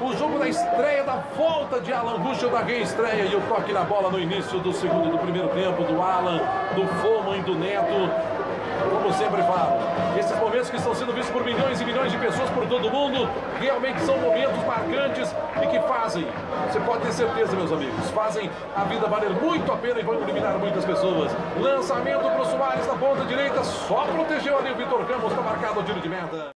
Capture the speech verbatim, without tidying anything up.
o jogo da estreia, da volta de Alan Ruschel, da reestreia e o toque na bola no início do segundo e do primeiro tempo do Alan, do Foman e do Neto. Como sempre falo, esses momentos que estão sendo vistos por milhões e milhões de pessoas por todo mundo, realmente são momentos marcantes e que fazem, você pode ter certeza, meus amigos, fazem a vida valer muito a pena e vão eliminar muitas pessoas. Lançamento para o Soares na ponta direita, só protegeu ali o Vitor Campos, está marcado o tiro de meta.